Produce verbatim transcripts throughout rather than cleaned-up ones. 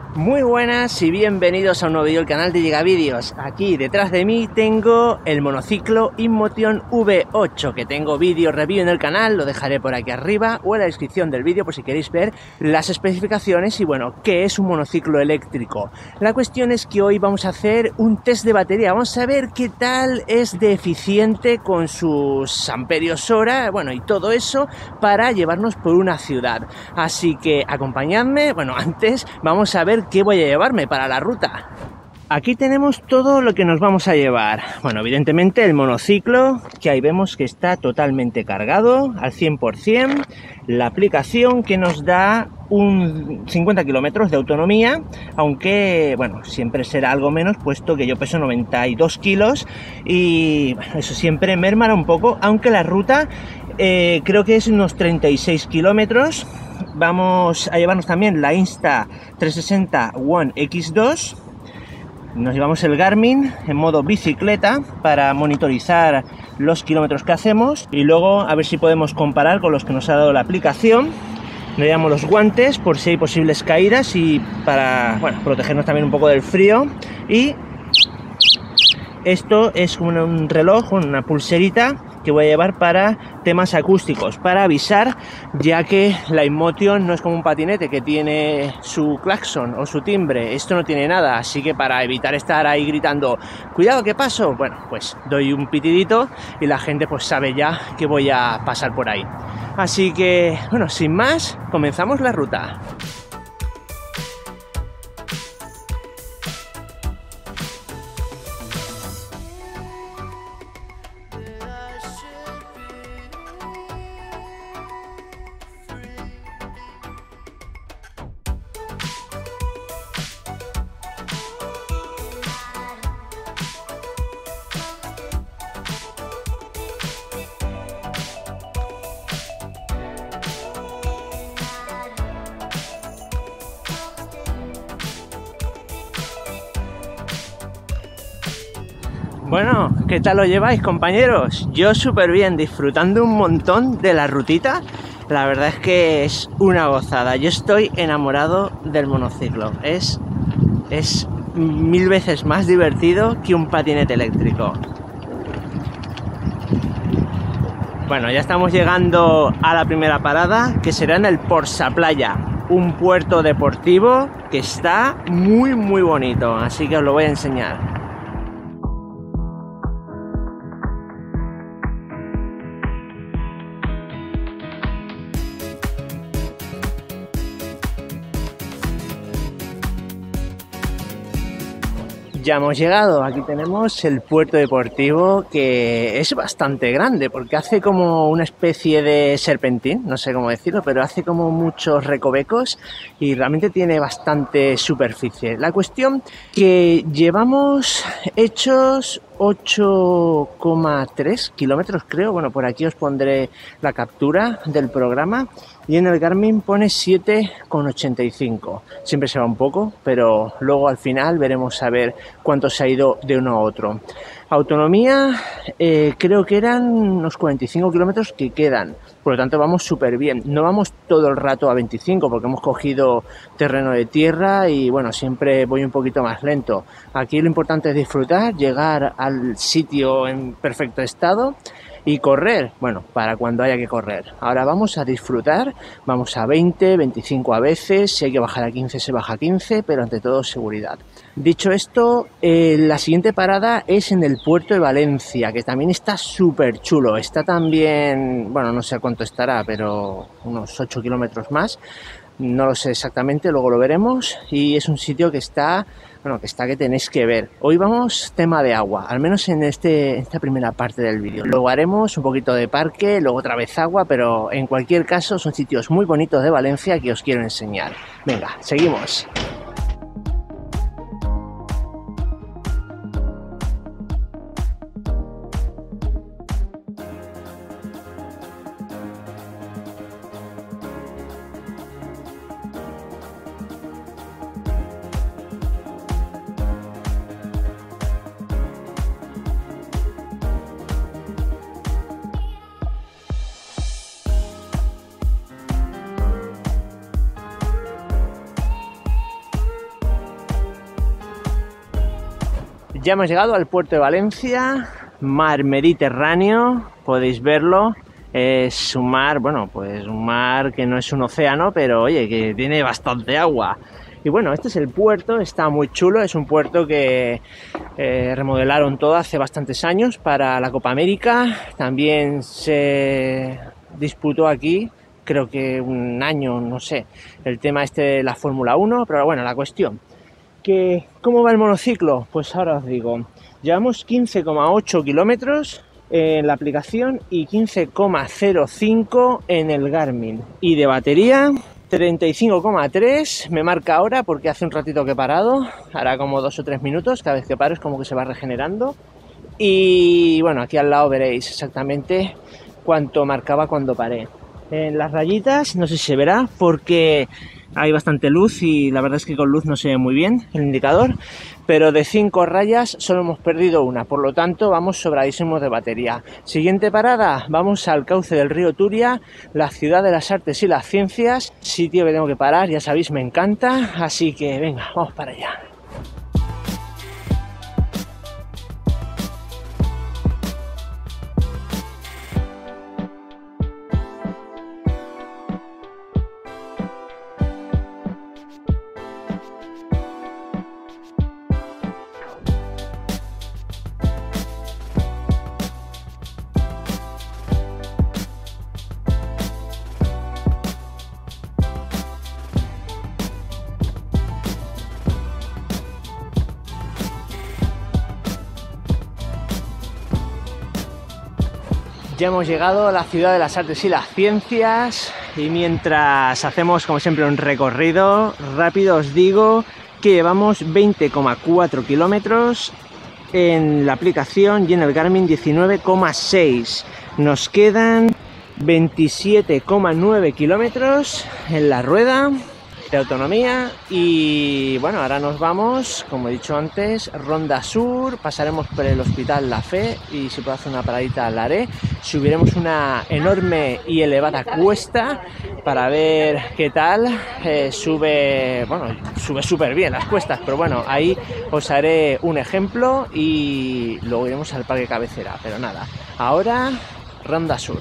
Muy buenas y bienvenidos a un nuevo vídeo del canal de Llegavídeos. Aquí detrás de mí tengo el monociclo InMotion V ocho, que tengo vídeo review en el canal, lo dejaré por aquí arriba o en la descripción del vídeo por si queréis ver las especificaciones y bueno, qué es un monociclo eléctrico. La cuestión es que hoy vamos a hacer un test de batería, vamos a ver qué tal es de eficiente con sus amperios hora, bueno, y todo eso para llevarnos por una ciudad. Así que acompañadme, bueno, antes vamos a ver qué voy a llevarme para la ruta. Aquí tenemos todo lo que nos vamos a llevar. Bueno, evidentemente el monociclo, que ahí vemos que está totalmente cargado al cien por cien. La aplicación que nos da un cincuenta kilómetros de autonomía, aunque bueno, siempre será algo menos, puesto que yo peso noventa y dos kilos y bueno, eso siempre merma un poco, aunque la ruta eh, creo que es unos treinta y seis kilómetros. Vamos a llevarnos también la Insta trescientos sesenta One X dos. Nos llevamos el Garmin en modo bicicleta para monitorizar los kilómetros que hacemos y luego a ver si podemos comparar con los que nos ha dado la aplicación. Nos llevamos los guantes por si hay posibles caídas y para bueno, protegernos también un poco del frío. Y esto es como un reloj, una pulserita que voy a llevar para temas acústicos, para avisar, ya que la InMotion no es como un patinete que tiene su claxon o su timbre, esto no tiene nada, así que para evitar estar ahí gritando cuidado que paso, bueno, pues doy un pitidito y la gente pues sabe ya que voy a pasar por ahí. Así que bueno, sin más, comenzamos la ruta. Bueno, ¿qué tal lo lleváis, compañeros? Yo súper bien, disfrutando un montón de la rutita. La verdad es que es una gozada. Yo estoy enamorado del monociclo. Es, es mil veces más divertido que un patinete eléctrico. Bueno, ya estamos llegando a la primera parada, que será en el Porsaplaya, un puerto deportivo que está muy muy bonito, así que os lo voy a enseñar. Ya hemos llegado, aquí tenemos el puerto deportivo, que es bastante grande porque hace como una especie de serpentín, no sé cómo decirlo, pero hace como muchos recovecos y realmente tiene bastante superficie. La cuestión que llevamos hechos ocho coma tres kilómetros creo, bueno, por aquí os pondré la captura del programa y en el Garmin pone siete coma ochenta y cinco, siempre se va un poco, pero luego al final veremos a ver cuánto se ha ido de uno a otro. Autonomía eh, creo que eran unos cuarenta y cinco kilómetros que quedan, por lo tanto vamos súper bien. No vamos todo el rato a veinticinco porque hemos cogido terreno de tierra y bueno, siempre voy un poquito más lento. Aquí lo importante es disfrutar, llegar al sitio en perfecto estado y correr, bueno, para cuando haya que correr. Ahora vamos a disfrutar, vamos a veinte, veinticinco a veces, si hay que bajar a quince se baja a quince, pero ante todo seguridad. Dicho esto, eh, la siguiente parada es en el puerto de Valencia, que también está súper chulo. Está también, bueno, no sé cuánto estará, pero unos ocho kilómetros más. No lo sé exactamente, luego lo veremos. Y es un sitio que está, bueno, que está que tenéis que ver. Hoy vamos tema de agua, al menos en este, esta primera parte del vídeo. Luego haremos un poquito de parque, luego otra vez agua, pero en cualquier caso son sitios muy bonitos de Valencia que os quiero enseñar. Venga, seguimos. Ya hemos llegado al puerto de Valencia, mar Mediterráneo, podéis verlo. Es un mar, bueno, pues un mar que no es un océano, pero oye, que tiene bastante agua. Y bueno, este es el puerto, está muy chulo, es un puerto que eh, remodelaron todo hace bastantes años para la Copa América. También se disputó aquí, creo que un año, no sé, el tema este de la Fórmula uno, pero bueno, la cuestión, que ¿cómo va el monociclo? Pues ahora os digo, llevamos quince coma ocho kilómetros en la aplicación y quince coma cero cinco en el Garmin. Y de batería, treinta y cinco coma tres me marca ahora porque hace un ratito que he parado, hará como dos o tres minutos, cada vez que paro es como que se va regenerando. Y bueno, aquí al lado veréis exactamente cuánto marcaba cuando paré. En las rayitas no sé si se verá porque hay bastante luz y la verdad es que con luz no se ve muy bien el indicador, pero de cinco rayas solo hemos perdido una, por lo tanto vamos sobradísimos de batería. Siguiente parada, vamos al cauce del río Turia, la ciudad de las artes y las ciencias, sitio que tengo que parar, ya sabéis, me encanta, así que venga, vamos para allá. Ya hemos llegado a la ciudad de las artes y las ciencias y mientras hacemos como siempre un recorrido rápido os digo que llevamos veinte coma cuatro kilómetros en la aplicación y en el Garmin diecinueve coma seis. Nos quedan veintisiete coma nueve kilómetros en la rueda de autonomía y bueno, ahora nos vamos, como he dicho antes, Ronda Sur, pasaremos por el Hospital La Fe y si puedo hacer una paradita la haré, subiremos una enorme y elevada cuesta para ver qué tal, eh, sube, bueno, sube súper bien las cuestas, pero bueno, ahí os haré un ejemplo y luego iremos al parque cabecera, pero nada, ahora Ronda Sur.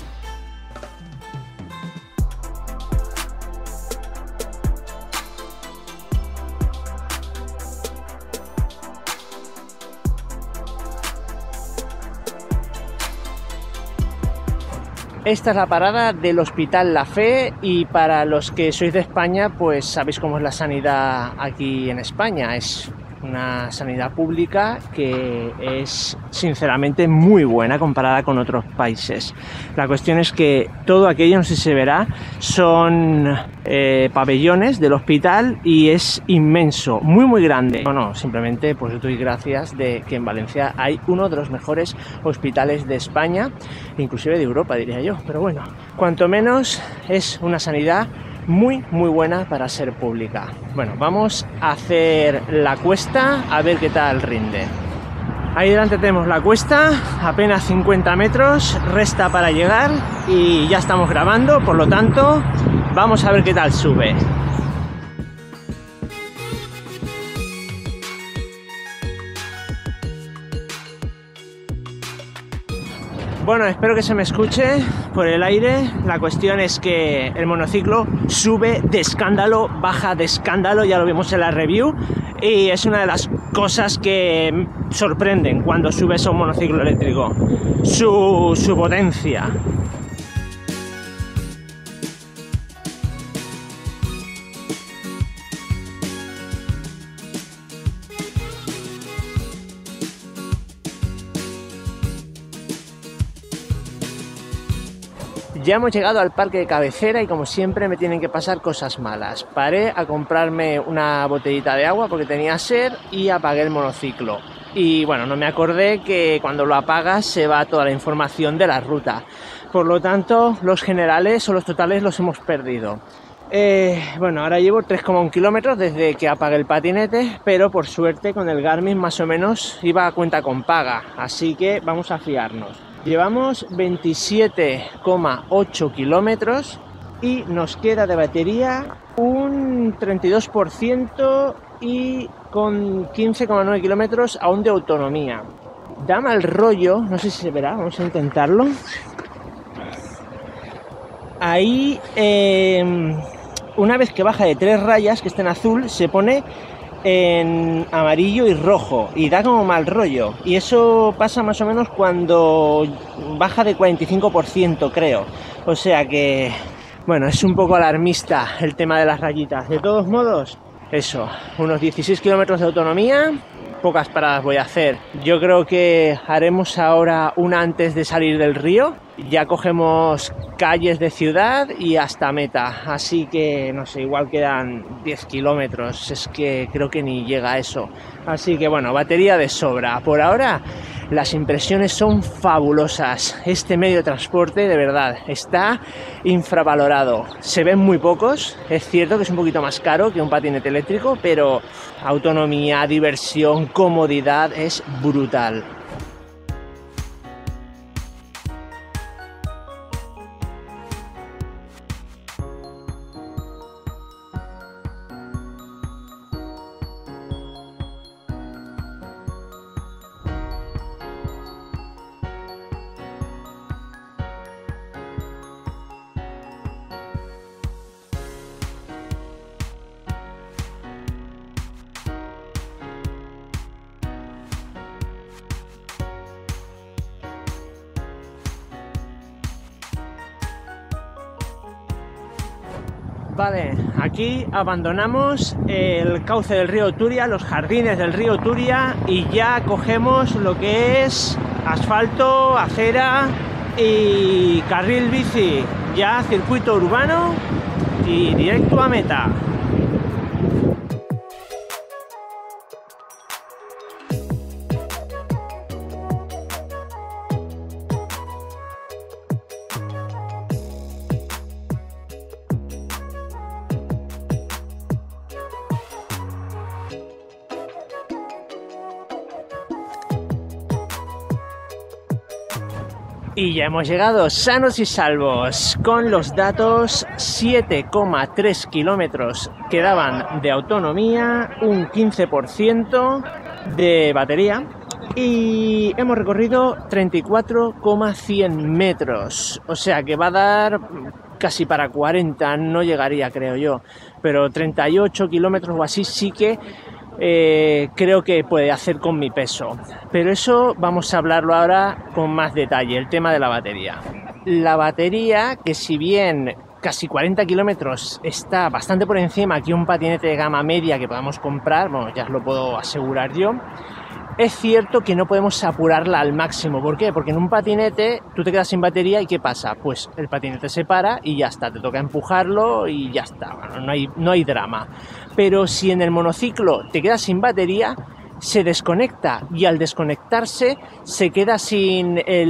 Esta es la parada del Hospital La Fe y para los que sois de España, pues sabéis cómo es la sanidad aquí en España. Es una sanidad pública que es sinceramente muy buena comparada con otros países. La cuestión es que todo aquello, no sé si se verá, son eh, pabellones del hospital y es inmenso, muy muy grande. Bueno, simplemente pues doy gracias de que en Valencia hay uno de los mejores hospitales de España, inclusive de Europa diría yo, pero bueno, cuanto menos es una sanidad muy muy buena para ser pública. Bueno, vamos a hacer la cuesta a ver qué tal rinde. Ahí delante tenemos la cuesta, apenas cincuenta metros, resta para llegar y ya estamos grabando, por lo tanto vamos a ver qué tal sube. Bueno, espero que se me escuche por el aire. La cuestión es que el monociclo sube de escándalo, baja de escándalo, ya lo vimos en la review, y es una de las cosas que sorprenden cuando subes a un monociclo eléctrico, su, su potencia. Ya hemos llegado al parque de cabecera y como siempre me tienen que pasar cosas malas. Paré a comprarme una botellita de agua porque tenía sed y apagué el monociclo. Y bueno, no me acordé que cuando lo apagas se va toda la información de la ruta. Por lo tanto, los generales o los totales los hemos perdido. Eh, bueno, ahora llevo tres coma uno kilómetros desde que apagué el patinete, pero por suerte con el Garmin más o menos iba a cuenta con paga, así que vamos a fiarnos. Llevamos veintisiete coma ocho kilómetros y nos queda de batería un treinta y dos por ciento y con quince coma nueve kilómetros aún de autonomía. Da mal rollo, no sé si se verá, vamos a intentarlo. Ahí, eh, una vez que baja de tres rayas, que está en azul, se pone en amarillo y rojo y da como mal rollo, y eso pasa más o menos cuando baja de cuarenta y cinco por ciento, creo. O sea que, bueno, es un poco alarmista el tema de las rayitas. De todos modos, eso, unos dieciséis kilómetros de autonomía, pocas paradas voy a hacer. Yo creo que haremos ahora una antes de salir del río, ya cogemos calles de ciudad y hasta meta, así que no sé, igual quedan diez kilómetros, es que creo que ni llega a eso. Así que bueno, batería de sobra. Por ahora las impresiones son fabulosas. Este medio de transporte de verdad está infravalorado. Se ven muy pocos, es cierto que es un poquito más caro que un patinete eléctrico, pero autonomía, diversión, comodidad es brutal. Vale, aquí abandonamos el cauce del río Turia, los jardines del río Turia, y ya cogemos lo que es asfalto, acera y carril bici, ya circuito urbano y directo a meta. Y ya hemos llegado sanos y salvos con los datos: siete coma tres kilómetros quedaban de autonomía, un quince por ciento de batería y hemos recorrido treinta y cuatro coma cien metros, o sea que va a dar casi para cuarenta, no llegaría creo yo, pero treinta y ocho kilómetros o así sí que Eh, creo que puede hacer con mi peso, pero eso vamos a hablarlo ahora con más detalle, el tema de la batería. La batería, que si bien casi cuarenta kilómetros está bastante por encima que un patinete de gama media que podamos comprar, bueno, ya os lo puedo asegurar yo, es cierto que no podemos apurarla al máximo. ¿Por qué? Porque en un patinete tú te quedas sin batería y ¿qué pasa? Pues el patinete se para y ya está, te toca empujarlo y ya está, bueno, no hay, no hay drama. Pero si en el monociclo te quedas sin batería, se desconecta y al desconectarse se queda sin el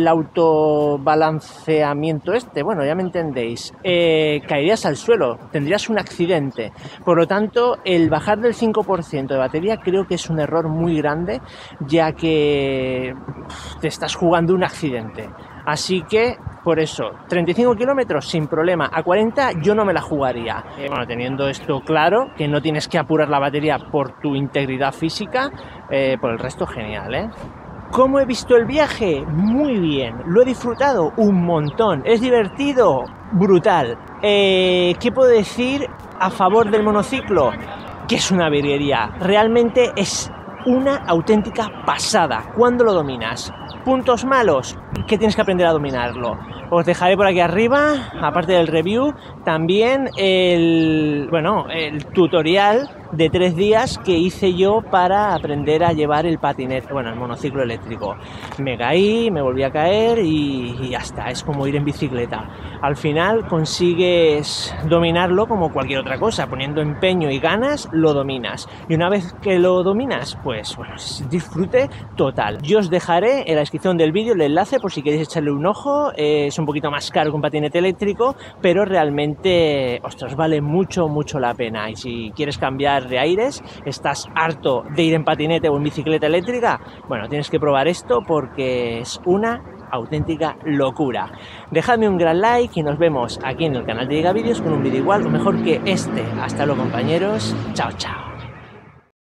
autobalanceamiento este, bueno, ya me entendéis, eh, caerías al suelo, tendrías un accidente. Por lo tanto, el bajar del cinco por ciento de batería creo que es un error muy grande, ya que te estás jugando un accidente. Así que, por eso, treinta y cinco kilómetros sin problema. A cuarenta yo no me la jugaría. Eh, bueno, teniendo esto claro, que no tienes que apurar la batería por tu integridad física, eh, por el resto genial, ¿eh? ¿Cómo he visto el viaje? Muy bien, lo he disfrutado un montón, es divertido, brutal. Eh, ¿Qué puedo decir a favor del monociclo? Que es una virguería, realmente es una auténtica pasada cuando lo dominas. Puntos malos, que tienes que aprender a dominarlo. Os dejaré por aquí arriba, aparte del review, también el, bueno, el tutorial de tres días que hice yo para aprender a llevar el patinete, bueno, el monociclo eléctrico. Me caí, me volví a caer y, y ya está, es como ir en bicicleta. Al final consigues dominarlo como cualquier otra cosa, poniendo empeño y ganas lo dominas. Y una vez que lo dominas, pues bueno, es disfrute total. Yo os dejaré en la descripción del vídeo el enlace por si queréis echarle un ojo. Eh, es un poquito más caro que un patinete eléctrico, pero realmente, ostras, vale mucho, mucho la pena. Y si quieres cambiar de aires, estás harto de ir en patinete o en bicicleta eléctrica, bueno, tienes que probar esto porque es una auténtica locura. Dejadme un gran like y nos vemos aquí en el canal de Diga Vídeos con un vídeo igual o mejor que este. Hasta luego, compañeros. Chao, chao.